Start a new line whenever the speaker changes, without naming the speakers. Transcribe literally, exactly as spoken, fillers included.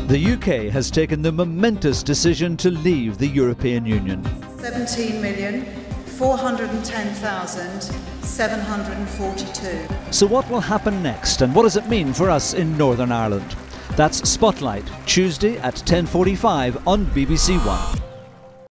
The U K has taken the momentous decision to leave the European Union.
seventeen million four hundred ten thousand seven hundred forty-two.
So what will happen next, and what does it mean for us in Northern Ireland? That's Spotlight, Tuesday at ten forty-five on B B C One.